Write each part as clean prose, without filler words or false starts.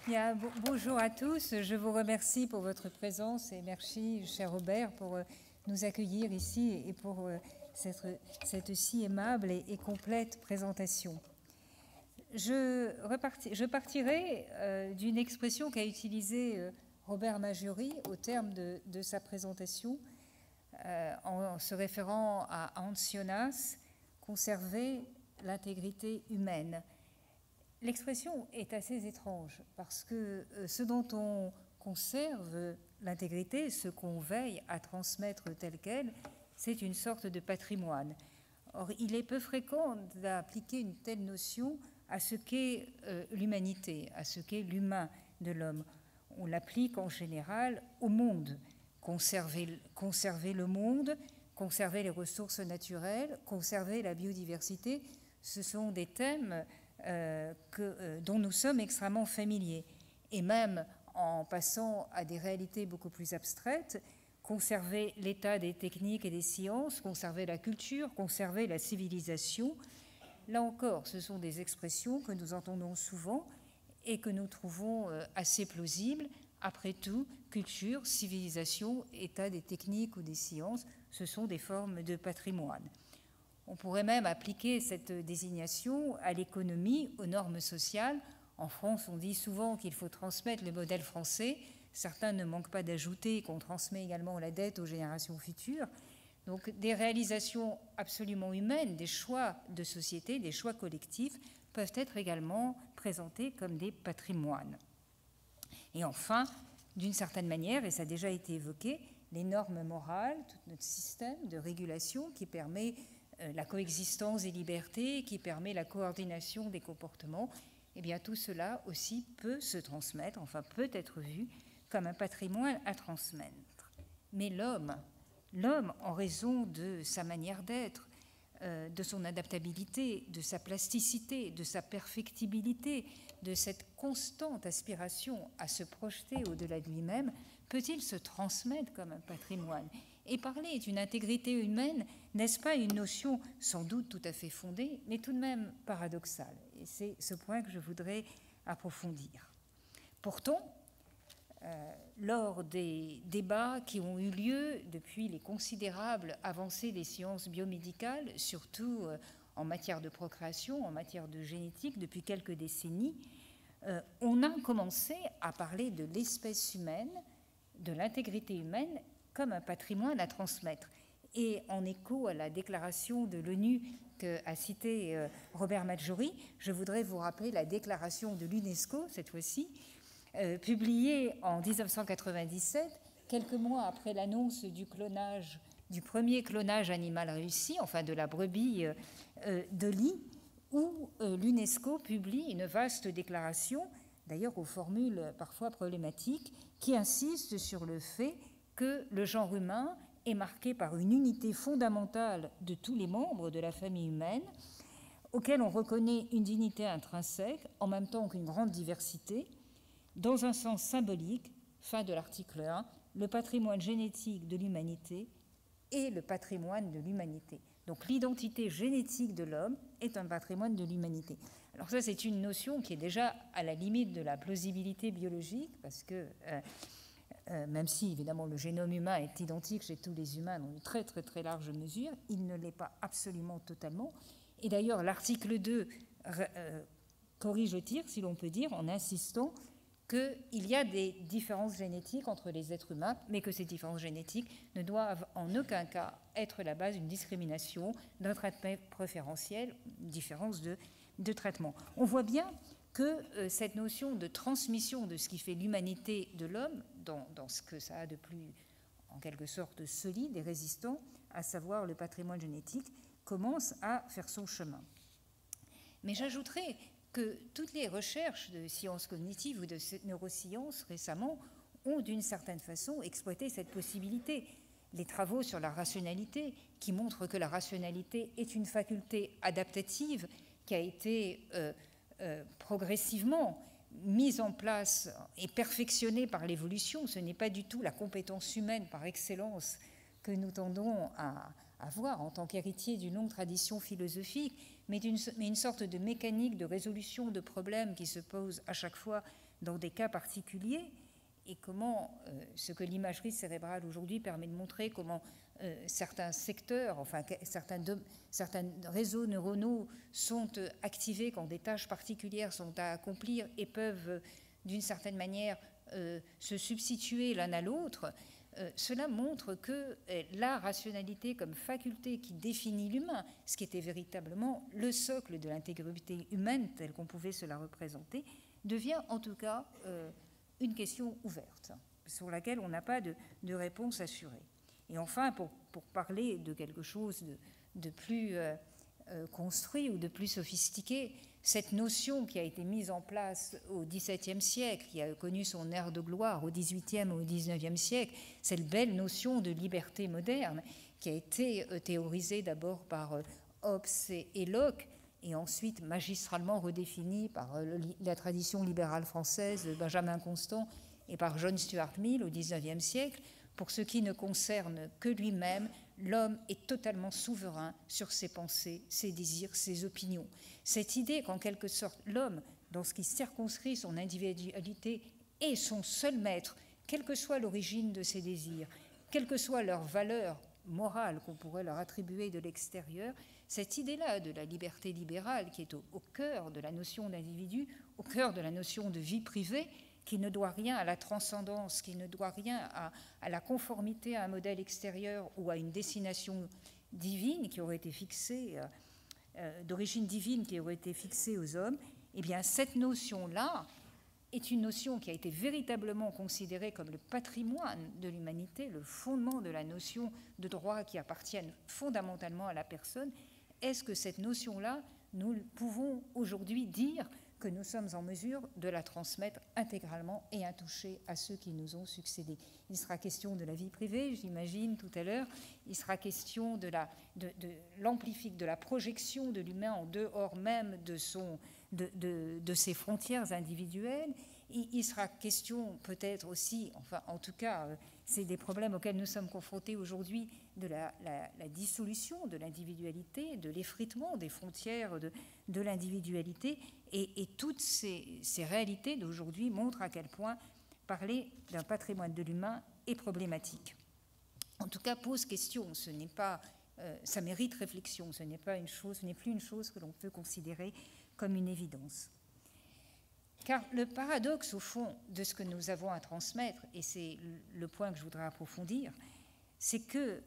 Bien, bonjour à tous. Je vous remercie pour votre présence et merci, cher Robert, pour nous accueillir ici et pour cette si aimable et complète présentation. Je partirai d'une expression qu'a utilisée Robert Majuri au terme de sa présentation en se référant à Hans Jonas, conserver l'intégrité humaine. L'expression est assez étrange parce que ce dont on conserve l'intégrité, ce qu'on veille à transmettre tel quel, c'est une sorte de patrimoine. Or, il est peu fréquent d'appliquer une telle notion à ce qu'est l'humanité, à ce qu'est l'humain de l'homme. On l'applique en général au monde. Conserver le monde, conserver les ressources naturelles, conserver la biodiversité, ce sont des thèmes dont nous sommes extrêmement familiers. Et même en passant à des réalités beaucoup plus abstraites, conserver l'état des techniques et des sciences, conserver la culture, conserver la civilisation, là encore, ce sont des expressions que nous entendons souvent et que nous trouvons assez plausibles. Après tout, culture, civilisation, état des techniques ou des sciences, ce sont des formes de patrimoine. On pourrait même appliquer cette désignation à l'économie, aux normes sociales. En France, on dit souvent qu'il faut transmettre le modèle français. Certains ne manquent pas d'ajouter qu'on transmet également la dette aux générations futures. Donc des réalisations absolument humaines, des choix de société, des choix collectifs peuvent être également présentés comme des patrimoines. Et enfin, d'une certaine manière, et ça a déjà été évoqué, les normes morales, tout notre système de régulation qui permet la coexistence des libertés, qui permet la coordination des comportements, eh bien tout cela aussi peut se transmettre, enfin peut être vu comme un patrimoine à transmettre. Mais l'homme, en raison de sa manière d'être, de son adaptabilité, de sa plasticité, de sa perfectibilité, de cette constante aspiration à se projeter au-delà de lui-même, peut-il se transmettre comme un patrimoine? Et parler d'une intégrité humaine, n'est-ce pas une notion sans doute tout à fait fondée, mais tout de même paradoxale? Et c'est ce point que je voudrais approfondir. Pourtant, lors des débats qui ont eu lieu depuis les considérables avancées des sciences biomédicales, surtout en matière de procréation, en matière de génétique, depuis quelques décennies, on a commencé à parler de l'espèce humaine, de l'intégrité humaine, comme un patrimoine à transmettre. Et en écho à la déclaration de l'ONU qu'a citée Robert Majuri, je voudrais vous rappeler la déclaration de l'UNESCO, cette fois-ci, publiée en 1997, quelques mois après l'annonce du premier clonage animal réussi, enfin de la brebis Dolly, où l'UNESCO publie une vaste déclaration, d'ailleurs aux formules parfois problématiques, qui insiste sur le fait que le genre humain est marqué par une unité fondamentale de tous les membres de la famille humaine, auquel on reconnaît une dignité intrinsèque en même temps qu'une grande diversité. Dans un sens symbolique, fin de l'article 1, le patrimoine génétique de l'humanité est le patrimoine de l'humanité. Donc l'identité génétique de l'homme est un patrimoine de l'humanité. Alors ça, c'est une notion qui est déjà à la limite de la plausibilité biologique, parce que même si évidemment le génome humain est identique chez tous les humains dans une très très très large mesure, il ne l'est pas absolument totalement. Et d'ailleurs, l'article 2 corrige le tir, si l'on peut dire, en insistant qu'il y a des différences génétiques entre les êtres humains, mais que ces différences génétiques ne doivent en aucun cas être la base d'une discrimination, d'un traitement préférentiel, une différence de traitement. On voit bien que cette notion de transmission de ce qui fait l'humanité de l'homme, dans ce que ça a de plus, en quelque sorte, solide et résistant, à savoir le patrimoine génétique, commence à faire son chemin. Mais j'ajouterais que toutes les recherches de sciences cognitives ou de neurosciences récemment ont d'une certaine façon exploité cette possibilité. Les travaux sur la rationalité qui montrent que la rationalité est une faculté adaptative qui a été progressivement mise en place et perfectionnée par l'évolution. Ce n'est pas du tout la compétence humaine par excellence que nous tendons à avoir en tant qu'héritier d'une longue tradition philosophique, mais une sorte de mécanique de résolution de problèmes qui se posent à chaque fois dans des cas particuliers, et comment ce que l'imagerie cérébrale aujourd'hui permet de montrer, comment certains secteurs, enfin certains réseaux neuronaux sont activés quand des tâches particulières sont à accomplir et peuvent d'une certaine manière se substituer l'un à l'autre. Cela montre que la rationalité comme faculté qui définit l'humain, ce qui était véritablement le socle de l'intégrité humaine telle qu'on pouvait se la représenter, devient en tout cas une question ouverte, sur laquelle on n'a pas de réponse assurée. Et enfin, pour parler de quelque chose de plus construit ou de plus sophistiqué, cette notion qui a été mise en place au XVIIe siècle, qui a connu son ère de gloire au XVIIIe ou au XIXe siècle, cette belle notion de liberté moderne, qui a été théorisée d'abord par Hobbes et Locke, et ensuite magistralement redéfinie par la tradition libérale française de Benjamin Constant et par John Stuart Mill au XIXe siècle. Pour ce qui ne concerne que lui-même, l'homme est totalement souverain sur ses pensées, ses désirs, ses opinions. Cette idée qu'en quelque sorte l'homme, dans ce qui circonscrit son individualité, est son seul maître, quelle que soit l'origine de ses désirs, quelle que soit leur valeur morale qu'on pourrait leur attribuer de l'extérieur, cette idée-là de la liberté libérale qui est au cœur de la notion d'individu, au cœur de la notion de vie privée, qui ne doit rien à la transcendance, qui ne doit rien à la conformité à un modèle extérieur ou à une destination divine qui aurait été fixée, d'origine divine qui aurait été fixée aux hommes, eh bien cette notion-là est une notion qui a été véritablement considérée comme le patrimoine de l'humanité, le fondement de la notion de droit qui appartiennent fondamentalement à la personne. Est-ce que cette notion-là, nous pouvons aujourd'hui dire que nous sommes en mesure de la transmettre intégralement et intouchée à ceux qui nous ont succédé? Il sera question de la vie privée, j'imagine, tout à l'heure. Il sera question de la projection de l'humain en dehors même de ses frontières individuelles. Il sera question peut-être aussi, enfin en tout cas, c'est des problèmes auxquels nous sommes confrontés aujourd'hui, de la dissolution de l'individualité, de l'effritement des frontières de l'individualité. Et toutes ces réalités d'aujourd'hui montrent à quel point parler d'un patrimoine de l'humain est problématique. En tout cas, pose question. Ce n'est pas, ça mérite réflexion. Ce n'est plus une chose que l'on peut considérer comme une évidence. Car le paradoxe, au fond, de ce que nous avons à transmettre, et c'est le point que je voudrais approfondir, c'est que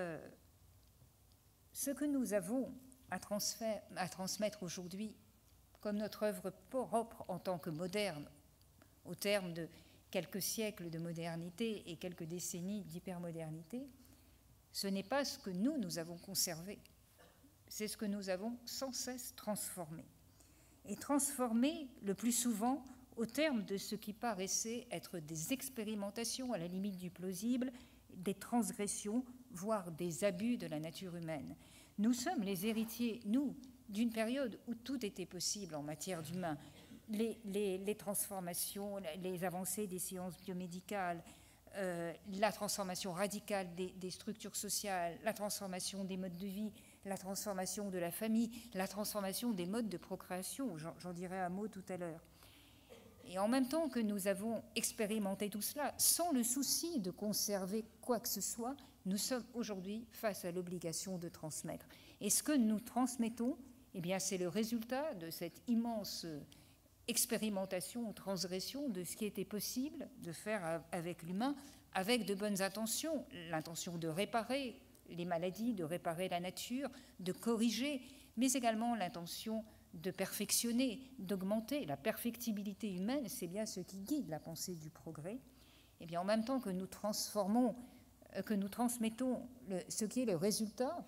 ce que nous avons à transmettre aujourd'hui comme notre œuvre propre en tant que moderne, au terme de quelques siècles de modernité et quelques décennies d'hypermodernité, ce n'est pas ce que nous avons conservé, c'est ce que nous avons sans cesse transformé. Et transformé le plus souvent au terme de ce qui paraissait être des expérimentations à la limite du plausible, des transgressions, voire des abus de la nature humaine. Nous sommes les héritiers, nous, d'une période où tout était possible en matière d'humain. Les transformations, les avancées des sciences biomédicales, la transformation radicale des structures sociales, la transformation des modes de vie, la transformation de la famille, la transformation des modes de procréation, j'en dirai un mot tout à l'heure. Et en même temps que nous avons expérimenté tout cela, sans le souci de conserver quoi que ce soit, nous sommes aujourd'hui face à l'obligation de transmettre. Et ce que nous transmettons, eh bien, c'est le résultat de cette immense expérimentation ou transgression de ce qui était possible de faire avec l'humain, avec de bonnes intentions, l'intention de réparer les maladies, de réparer la nature, de corriger, mais également l'intention de perfectionner, d'augmenter. La perfectibilité humaine, c'est bien ce qui guide la pensée du progrès. Et bien, en même temps que nous transformons, que nous transmettons ce qui est le résultat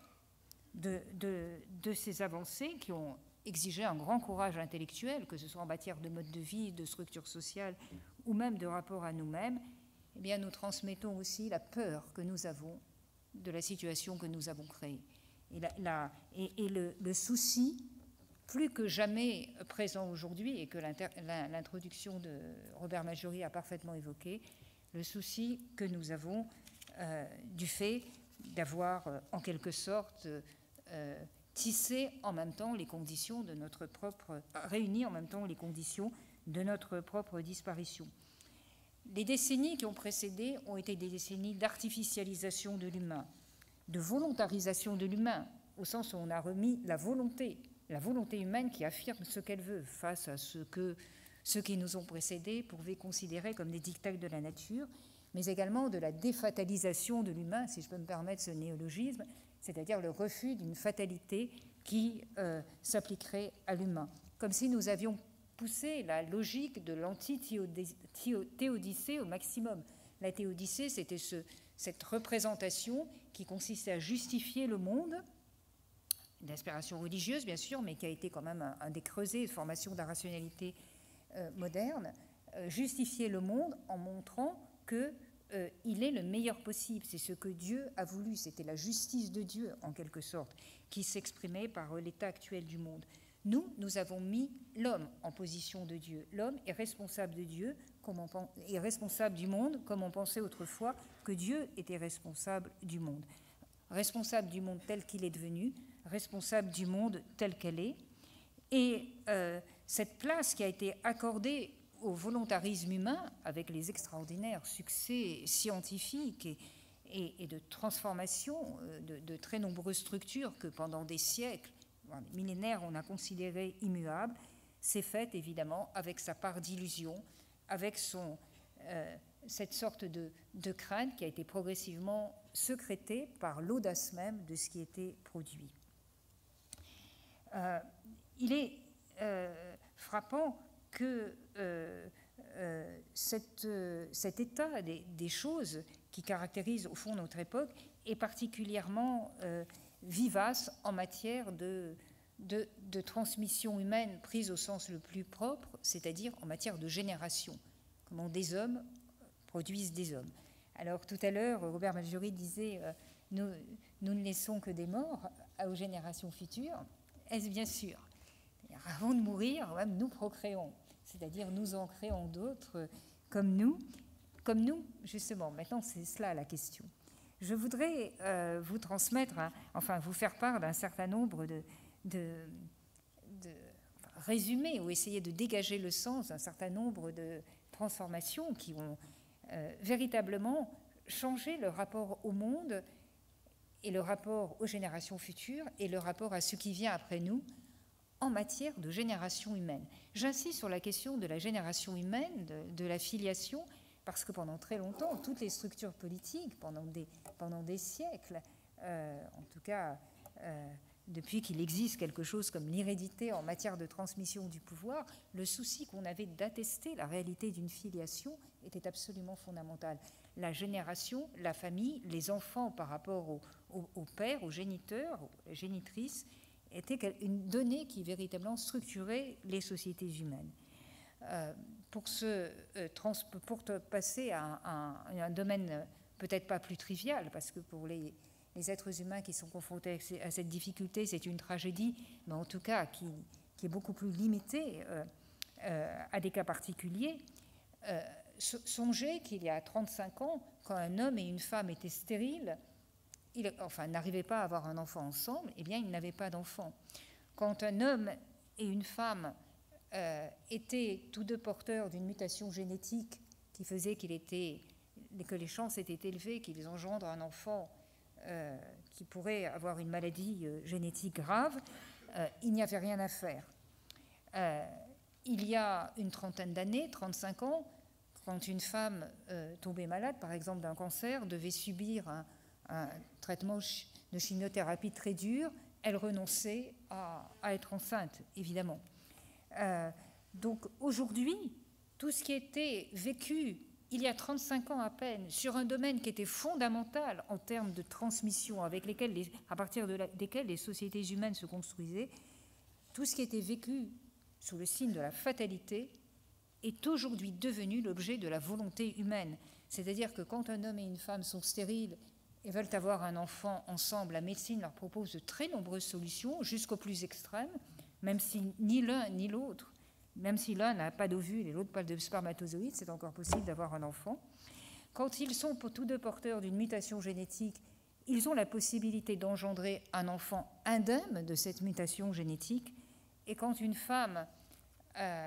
de ces avancées qui ont exigé un grand courage intellectuel, que ce soit en matière de mode de vie, de structure sociale ou même de rapport à nous-mêmes, eh bien, nous transmettons aussi la peur que nous avons de la situation que nous avons créée. Et le souci, plus que jamais présent aujourd'hui, et que l'introduction de Robert Majori a parfaitement évoqué, le souci que nous avons du fait d'avoir, en quelque sorte, tissé en même temps les conditions de notre propre... réuni en même temps les conditions de notre propre disparition. Les décennies qui ont précédé ont été des décennies d'artificialisation de l'humain, de volontarisation de l'humain, au sens où on a remis la volonté humaine qui affirme ce qu'elle veut face à ce que ceux qui nous ont précédés pouvaient considérer comme des dictats de la nature, mais également de la défatalisation de l'humain, si je peux me permettre ce néologisme, c'est-à-dire le refus d'une fatalité qui s'appliquerait à l'humain. Comme si nous avions poussé la logique de l'anti-théodicée au maximum. La théodicée, c'était cette représentation qui consistait à justifier le monde, d'inspiration religieuse bien sûr, mais qui a été quand même un des creusets de formation de la rationalité moderne, justifier le monde en montrant qu'il est le meilleur possible. C'est ce que Dieu a voulu, c'était la justice de Dieu en quelque sorte, qui s'exprimait par l'état actuel du monde. Nous avons mis l'homme en position de Dieu. L'homme est responsable de Dieu, est responsable du monde, comme on pensait autrefois que Dieu était responsable du monde. Responsable du monde tel qu'il est devenu, responsable du monde tel qu'elle est. Et cette place qui a été accordée au volontarisme humain, avec les extraordinaires succès scientifiques et de transformation de très nombreuses structures que pendant des siècles, des millénaires, on a considéré immuables, s'est faite évidemment avec sa part d'illusion, avec cette sorte de crainte qui a été progressivement sécrétée par l'audace même de ce qui était produit. Il est frappant que cet état des choses qui caractérise au fond notre époque est particulièrement vivace en matière de transmission humaine prise au sens le plus propre, c'est-à-dire en matière de génération, comment des hommes produisent des hommes. Alors tout à l'heure, Robert Maljury disait nous ne laissons que des morts aux générations futures. Est-ce bien sûr? Avant de mourir, nous procréons, c'est-à-dire nous en créons d'autres comme nous, justement. Maintenant, c'est cela la question. Je voudrais vous transmettre, vous faire part d'un certain nombre de résumés ou essayer de dégager le sens d'un certain nombre de transformations qui ont véritablement changé le rapport au monde et le rapport aux générations futures et le rapport à ce qui vient après nous en matière de génération humaine. J'insiste sur la question de la génération humaine, de la filiation, parce que pendant très longtemps, toutes les structures politiques, pendant des siècles, en tout cas depuis qu'il existe quelque chose comme l'hérédité en matière de transmission du pouvoir, le souci qu'on avait d'attester la réalité d'une filiation était absolument fondamental. La génération, la famille, les enfants par rapport au père, aux géniteurs, aux génitrices, était une donnée qui véritablement structurait les sociétés humaines. Pour passer à un domaine peut-être pas plus trivial, parce que pour les êtres humains qui sont confrontés à cette difficulté, c'est une tragédie, mais en tout cas qui est beaucoup plus limitée à des cas particuliers. Songez qu'il y a 35 ans, quand un homme et une femme étaient stériles, n'arrivaient pas à avoir un enfant ensemble, eh bien, ils n'avaient pas d'enfant. Quand un homme et une femme étaient tous deux porteurs d'une mutation génétique qui faisait que les chances étaient élevées qu'ils engendrent un enfant qui pourrait avoir une maladie génétique grave, il n'y avait rien à faire. Il y a une trentaine d'années, 35 ans, quand une femme tombait malade, par exemple d'un cancer, devait subir un traitement de chimiothérapie très dur, elle renonçait à être enceinte, évidemment. Donc aujourd'hui, tout ce qui était vécu il y a 35 ans à peine sur un domaine qui était fondamental en termes de transmission, à partir desquels les sociétés humaines se construisaient, tout ce qui était vécu sous le signe de la fatalité est aujourd'hui devenu l'objet de la volonté humaine. C'est-à-dire que quand un homme et une femme sont stériles et veulent avoir un enfant ensemble, la médecine leur propose de très nombreuses solutions, jusqu'au plus extrême, même si ni l'un ni l'autre, même si l'un n'a pas d'ovule et l'autre pas de spermatozoïde, c'est encore possible d'avoir un enfant. Quand ils sont tous deux porteurs d'une mutation génétique, ils ont la possibilité d'engendrer un enfant indemne de cette mutation génétique. Et quand une femme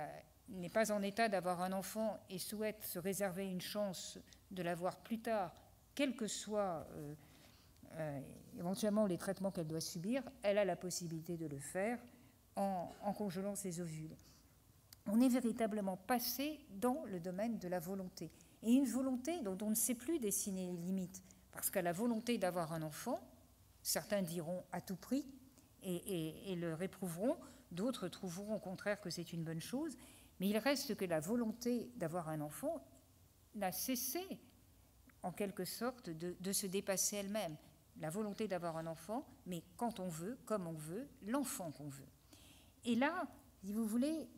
n'est pas en état d'avoir un enfant et souhaite se réserver une chance de l'avoir plus tard, quels que soient éventuellement les traitements qu'elle doit subir, elle a la possibilité de le faire en congelant ses ovules. On est véritablement passé dans le domaine de la volonté. Et une volonté dont on ne sait plus dessiner les limites. Parce qu'à la volonté d'avoir un enfant, certains diront à tout prix et le réprouveront, d'autres trouveront au contraire que c'est une bonne chose, mais il reste que la volonté d'avoir un enfant n'a cessé, en quelque sorte, de se dépasser elle-même. La volonté d'avoir un enfant, mais quand on veut, comme on veut, l'enfant qu'on veut. Et là, si vous voulez,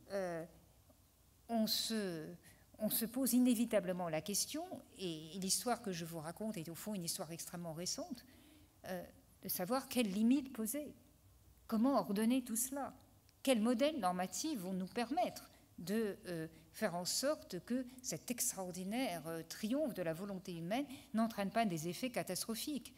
on se pose inévitablement la question, et l'histoire que je vous raconte est au fond une histoire extrêmement récente, de savoir quelles limites poser, comment ordonner tout cela, quels modèles normatifs vont nous permettre de faire en sorte que cet extraordinaire triomphe de la volonté humaine n'entraîne pas des effets catastrophiques.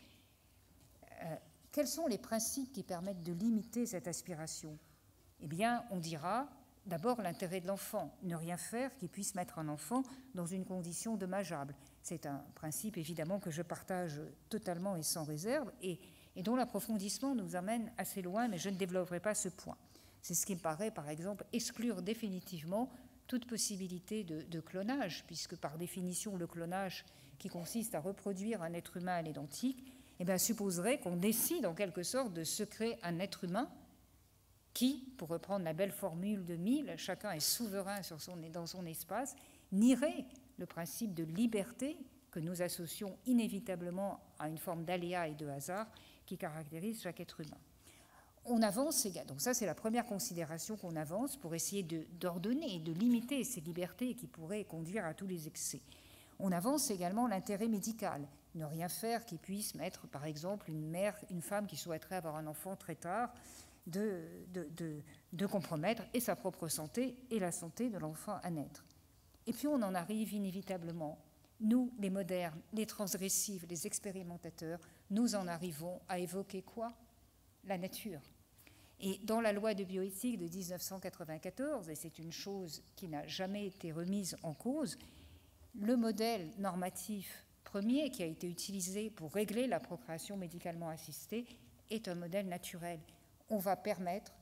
Quels sont les principes qui permettent de limiter cette aspiration? Eh bien, on dira d'abord l'intérêt de l'enfant, ne rien faire qui puisse mettre un enfant dans une condition dommageable. C'est un principe évidemment que je partage totalement et sans réserve et dont l'approfondissement nous amène assez loin, mais je ne développerai pas ce point. C'est ce qui me paraît, par exemple, exclure définitivement toute possibilité de clonage, puisque par définition, le clonage qui consiste à reproduire un être humain à l'identique, eh bien, supposerait qu'on décide en quelque sorte de se créer un être humain qui, pour reprendre la belle formule de Mill, chacun est souverain dans son espace, nierait le principe de liberté que nous associons inévitablement à une forme d'aléa et de hasard qui caractérise chaque être humain. On avance, donc ça c'est la première considération qu'on avance pour essayer d'ordonner et de limiter ces libertés qui pourraient conduire à tous les excès. On avance également l'intérêt médical, ne rien faire qui puisse mettre par exemple une femme qui souhaiterait avoir un enfant très tard, de compromettre et sa propre santé et la santé de l'enfant à naître. Et puis on en arrive inévitablement, nous les modernes, les transgressifs, les expérimentateurs, nous en arrivons à évoquer quoi? La nature. Et dans la loi de bioéthique de 1994, et c'est une chose qui n'a jamais été remise en cause, le modèle normatif premier qui a été utilisé pour régler la procréation médicalement assistée est un modèle naturel. On va permettre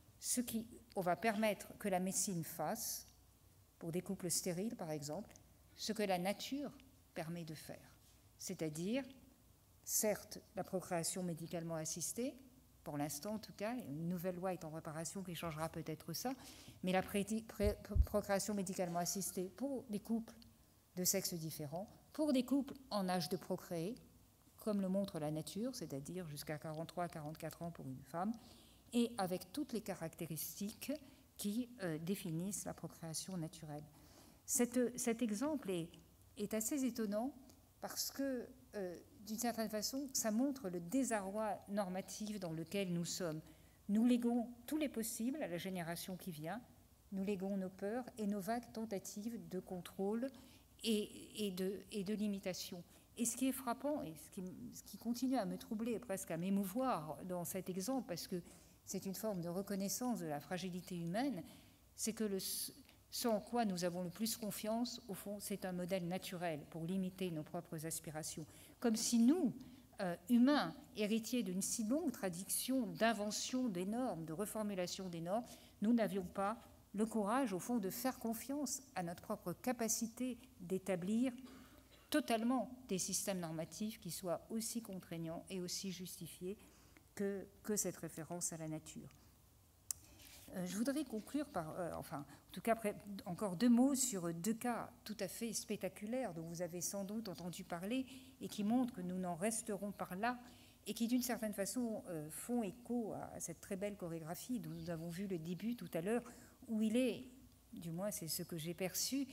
que la médecine fasse, pour des couples stériles par exemple, ce que la nature permet de faire. C'est-à-dire, certes, la procréation médicalement assistée, pour l'instant en tout cas, une nouvelle loi est en préparation qui changera peut-être ça, mais la procréation médicalement assistée pour des couples de sexes différents, pour des couples en âge de procréer, comme le montre la nature, c'est-à-dire jusqu'à 43-44 ans pour une femme, et avec toutes les caractéristiques qui définissent la procréation naturelle. Cet exemple est assez étonnant parce que, d'une certaine façon, ça montre le désarroi normatif dans lequel nous sommes. Nous léguons tous les possibles à la génération qui vient, nous léguons nos peurs et nos vagues tentatives de contrôle et de limitation. Et ce qui est frappant, et ce qui continue à me troubler et presque à m'émouvoir dans cet exemple, parce que c'est une forme de reconnaissance de la fragilité humaine, c'est que ce en quoi nous avons le plus confiance, au fond, c'est un modèle naturel pour limiter nos propres aspirations. Comme si nous, humains, héritiers d'une si longue tradition d'invention des normes, de reformulation des normes, nous n'avions pas le courage, au fond, de faire confiance à notre propre capacité d'établir totalement des systèmes normatifs qui soient aussi contraignants et aussi justifiés que cette référence à la nature. Je voudrais conclure par, en tout cas, encore deux mots sur deux cas tout à fait spectaculaires dont vous avez sans doute entendu parler et qui montrent que nous n'en resterons pas là et qui, d'une certaine façon, font écho à cette très belle chorégraphie dont nous avons vu le début tout à l'heure, où il est, du moins c'est ce que j'ai perçu,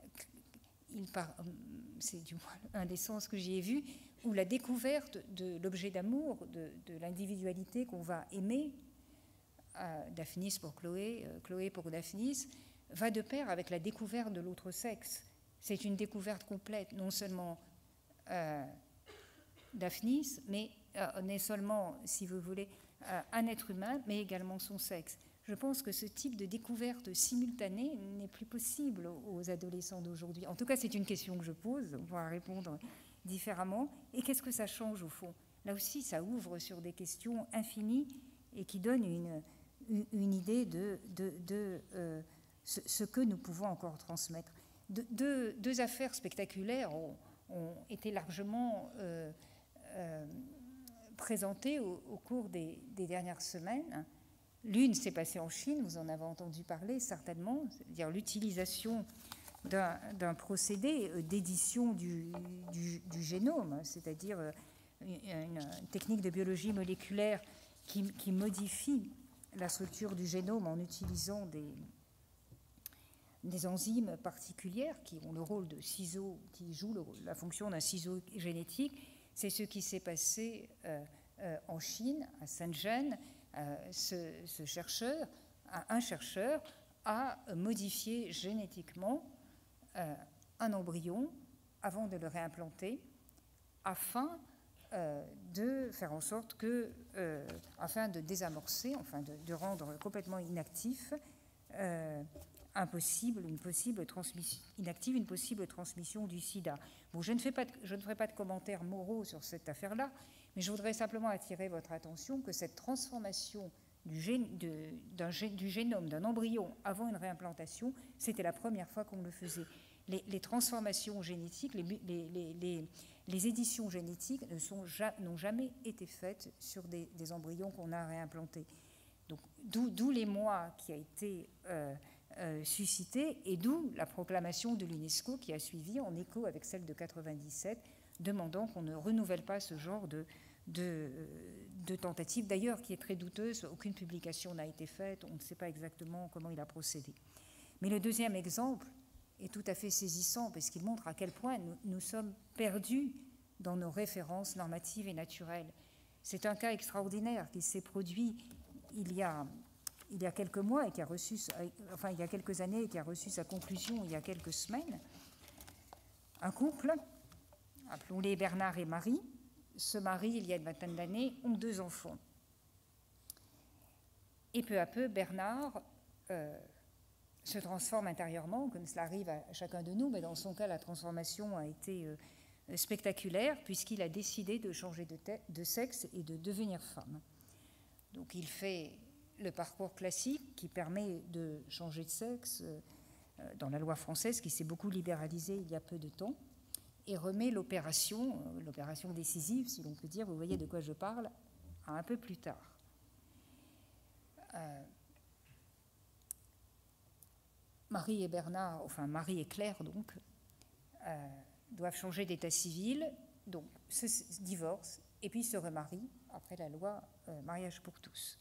c'est du moins un des sens que j'y ai vu, où la découverte de l'objet d'amour, de l'individualité qu'on va aimer, Daphnis pour Chloé, Chloé pour Daphnis, va de pair avec la découverte de l'autre sexe. C'est une découverte complète, non seulement Daphnis, mais non seulement, si vous voulez, un être humain, mais également son sexe. je pense que ce type de découverte simultanée n'est plus possible aux adolescents d'aujourd'hui. En tout cas, c'est une question que je pose, on pourra répondre différemment. Et qu'est-ce que ça change au fond? Là aussi, ça ouvre sur des questions infinies et qui donnent une idée de ce que nous pouvons encore transmettre. Deux affaires spectaculaires ont été largement présentées au cours des dernières semaines. L'une s'est passée en Chine, vous en avez entendu parler certainement, c'est-à-dire l'utilisation d'un procédé d'édition du génome, c'est-à-dire une technique de biologie moléculaire qui modifie la structure du génome en utilisant des enzymes particulières qui ont le rôle de ciseaux, qui jouent la fonction d'un ciseau génétique. C'est ce qui s'est passé en Chine, à Shenzhen. Un chercheur a modifié génétiquement un embryon avant de le réimplanter afin de faire en sorte que, afin de désamorcer, de rendre complètement inactif une possible transmission du sida. Bon, je ne ferai pas de commentaires moraux sur cette affaire-là, mais je voudrais simplement attirer votre attention que cette transformation du génome d'un embryon avant une réimplantation, c'était la première fois qu'on le faisait. Les transformations génétiques, les éditions génétiques n'ont jamais été faites sur des embryons qu'on a réimplantés. Donc, d'où l'émoi qui a été suscité et d'où la proclamation de l'UNESCO qui a suivi en écho avec celle de 97, demandant qu'on ne renouvelle pas ce genre de tentative, d'ailleurs qui est très douteuse. Aucune publication n'a été faite, on ne sait pas exactement comment il a procédé. Mais le deuxième exemple est tout à fait saisissant parce qu'il montre à quel point nous sommes perdus dans nos références normatives et naturelles. C'est un cas extraordinaire qui s'est produit il y a quelques mois et qui a reçu, il y a quelques années et qui a reçu sa conclusion il y a quelques semaines. Un couple, appelons-les Bernard et Marie, se marient il y a une vingtaine d'années, ont 2 enfants. Et peu à peu, Bernard se transforme intérieurement, comme cela arrive à chacun de nous, mais dans son cas, la transformation a été spectaculaire puisqu'il a décidé de changer de sexe et de devenir femme. Donc il fait le parcours classique qui permet de changer de sexe dans la loi française qui s'est beaucoup libéralisée il y a peu de temps et remet l'opération décisive, si l'on peut dire, vous voyez de quoi je parle, un peu plus tard. Marie et Bernard, enfin Marie et Claire donc, doivent changer d'état civil, donc se divorcent et puis se remarient après la loi mariage pour tous.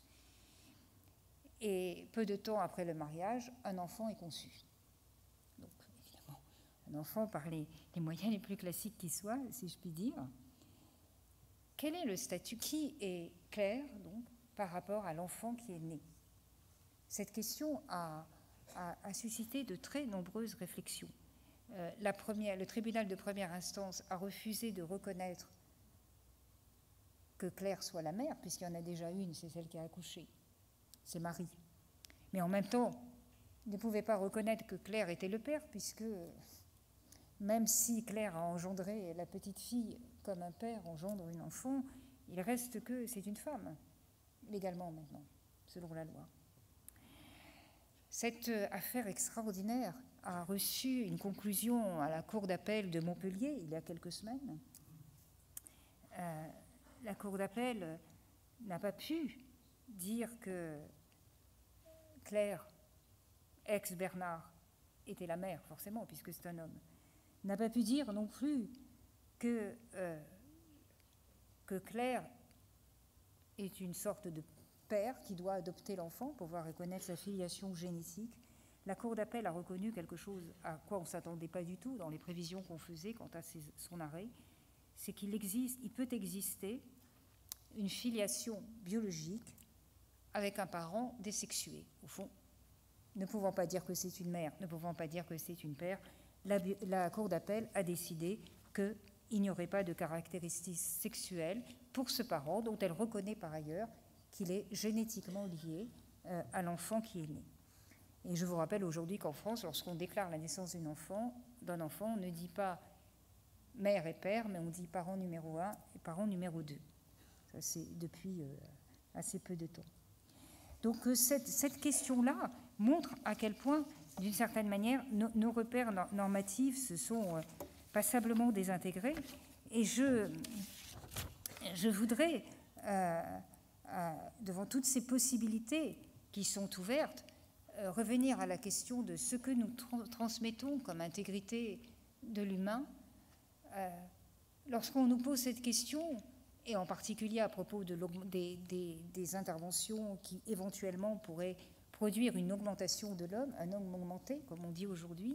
Et peu de temps après le mariage, un enfant est conçu. Donc évidemment, un enfant par les moyens les plus classiques qui soient, si je puis dire. Quel est le statut? Qui est Claire donc par rapport à l'enfant qui est né? Cette question a suscité de très nombreuses réflexions. Le tribunal de première instance a refusé de reconnaître que Claire soit la mère, puisqu'il y en a déjà une, c'est celle qui a accouché, c'est Marie. Mais en même temps, il ne pouvait pas reconnaître que Claire était le père, puisque même si Claire a engendré la petite fille comme un père engendre une enfant, il reste que c'est une femme, légalement maintenant, selon la loi. Cette affaire extraordinaire a reçu une conclusion à la Cour d'appel de Montpellier il y a quelques semaines. La Cour d'appel n'a pas pu dire que Claire, ex-Bernard, était la mère, forcément, puisque c'est un homme. N'a pas pu dire non plus que Claire est une sorte de père qui doit adopter l'enfant pour pouvoir reconnaître sa filiation génétique. La Cour d'appel a reconnu quelque chose à quoi on ne s'attendait pas du tout dans les prévisions qu'on faisait quant à son arrêt, c'est qu'il peut exister une filiation biologique avec un parent désexué. Au fond, ne pouvant pas dire que c'est une mère, ne pouvant pas dire que c'est une père, la Cour d'appel a décidé qu'il n'y aurait pas de caractéristiques sexuelles pour ce parent, dont elle reconnaît par ailleurs qu'il est génétiquement lié à l'enfant qui est né. Et je vous rappelle aujourd'hui qu'en France, lorsqu'on déclare la naissance d'un enfant, on ne dit pas mère et père, mais on dit parent numéro 1 et parent numéro 2. Ça, c'est depuis assez peu de temps. Donc cette question-là montre à quel point, d'une certaine manière, nos repères normatifs se sont passablement désintégrés. Et je voudrais, devant toutes ces possibilités qui sont ouvertes, revenir à la question de ce que nous transmettons comme intégrité de l'humain. Lorsqu'on nous pose cette question, et en particulier à propos des interventions qui éventuellement pourraient produire une augmentation de l'homme, un homme augmenté, comme on dit aujourd'hui,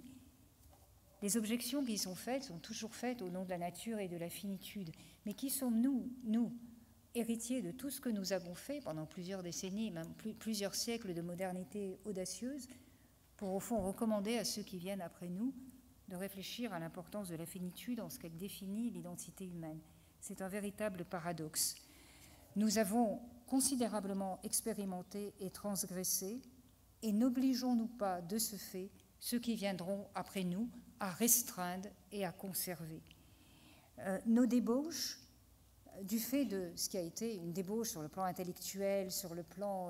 les objections qui sont faites sont toujours faites au nom de la nature et de la finitude. Mais qui sommes-nous, nous, héritiers de tout ce que nous avons fait pendant plusieurs décennies, même plusieurs siècles de modernité audacieuse, pour au fond recommander à ceux qui viennent après nous de réfléchir à l'importance de la finitude en ce qu'elle définit l'identité humaine. C'est un véritable paradoxe. Nous avons considérablement expérimenté et transgressé, et n'obligeons-nous pas de ce fait ceux qui viendront après nous à restreindre et à conserver. Nos débauches, du fait de ce qui a été une débauche sur le plan intellectuel, sur le plan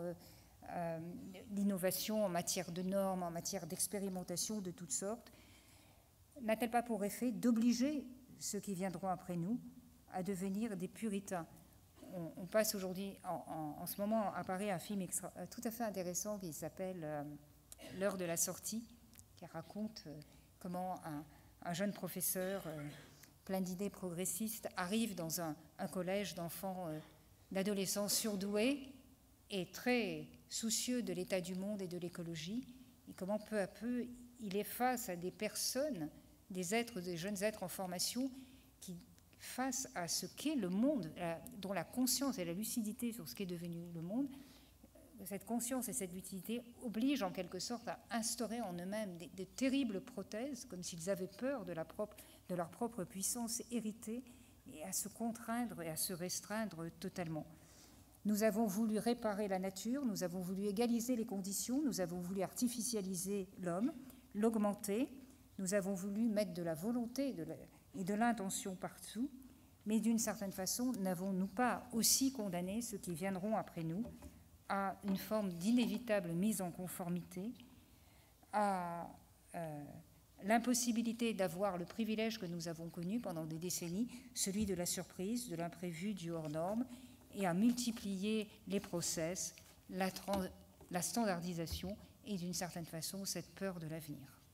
d'innovation en matière de normes, en matière d'expérimentation de toutes sortes, n'a-t-elle pas pour effet d'obliger ceux qui viendront après nous à devenir des puritains? On passe aujourd'hui, en ce moment apparaît un film tout à fait intéressant qui s'appelle L'heure de la sortie, qui raconte comment un jeune professeur plein d'idées progressistes arrive dans un collège d'enfants, d'adolescents surdoués et très soucieux de l'état du monde et de l'écologie, et comment peu à peu il est face à des personnes, des jeunes êtres en formation qui, face à ce qu'est le monde, dont la conscience et la lucidité sur ce qu'est devenu le monde, cette conscience et cette lucidité obligent en quelque sorte à instaurer en eux-mêmes de terribles prothèses, comme s'ils avaient peur de leur propre puissance héritée, et à se contraindre et à se restreindre totalement. Nous avons voulu réparer la nature, nous avons voulu égaliser les conditions, nous avons voulu artificialiser l'homme, l'augmenter, nous avons voulu mettre de la volonté et de l'intention partout, mais d'une certaine façon, n'avons-nous pas aussi condamné ceux qui viendront après nous à une forme d'inévitable mise en conformité, à l'impossibilité d'avoir le privilège que nous avons connu pendant des décennies, celui de la surprise, de l'imprévu, du hors-norme, et à multiplier les process, la standardisation et d'une certaine façon cette peur de l'avenir.